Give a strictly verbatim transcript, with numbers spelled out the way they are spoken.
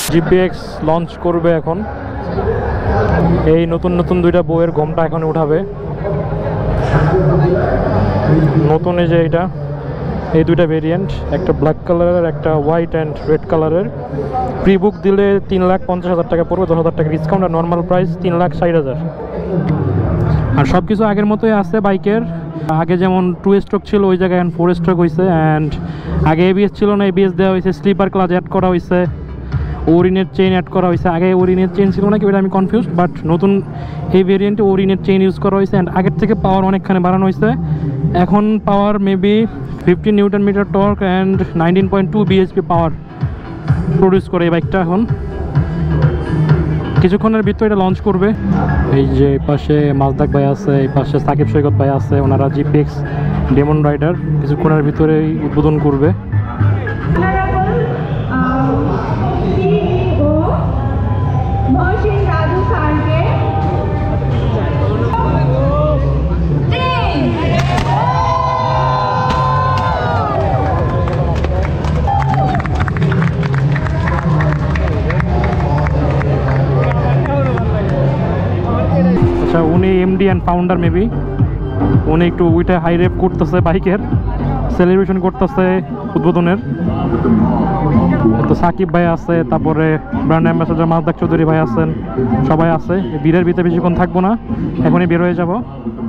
GPX launch করবে এখন। এই নতুন নতুন দুইটা বইয়ের গমটা এখন উঠাবে। নতুন এই যে এইটা, এই দুইটা ভেরিয়েন্ট, একটা ব্ল্যাক কালারের, একটা হোয়াইট অ্যান্ড রেড কালারের। প্রি বুক দিলে তিন লাখ পঞ্চাশ হাজার টাকা পড়বে, দশ হাজার টাকা ডিসকাউন্ট, আর নর্মাল প্রাইস তিন লাখ ষাট হাজার। আর সব কিছু আগের মতোই আছে বাইকের। আগে যেমন টু স্ট্রোক ছিল ওই জায়গায় এখন ফোর স্ট্রোক হয়েছে। অ্যান্ড আগে এবিএস ছিল না, এবিএস দেওয়া হয়েছে, স্লিপার ক্লাচ অ্যাড করা হয়েছে, ওরিনের চেইন অ্যাড করা হয়েছে। আগে ওরিনের চেইন ছিল নাকি ওটা আমি কনফিউজ, বাট নতুন এই ভেরিয়েন্টে ওরিনের চেইন ইউজ করা হয়েছে। অ্যান্ড আগের থেকে পাওয়ার অনেকখানি বাড়ানো হয়েছে। এখন power maybe fifteen newton metre torque and nineteen point two BHP power produce করে এই বাইকটা এখন। কিছুক্ষণের ভিতরে এটা লঞ্চ করবে। এই যে এই পাশে মাজদাক ভাই আছে, এই পাশে সাকিব সৈকত ভাই আছে, ওনারা জিপিএক্স ডেমন রাইডার কিছুক্ষণের ভিতরেই উদ্বোধন করবে। আচ্ছা, উনি এমডি অ্যান্ড ফাউন্ডার মেবি। উনি একটু উইটা হাই রেপ করতেছে, বাইকের সেলিব্রেশন করতেছে উদ্বোধনের। তো সাকিব ভাই আছে, তারপরে ব্র্যান্ড অ্যাম্বাসেডর মাজদাক চৌধুরী ভাই আছেন, সবাই আছে। ভিড়ের ভিতরে বেশিক্ষণ থাকবো না, এখনই বের হয়ে যাবো।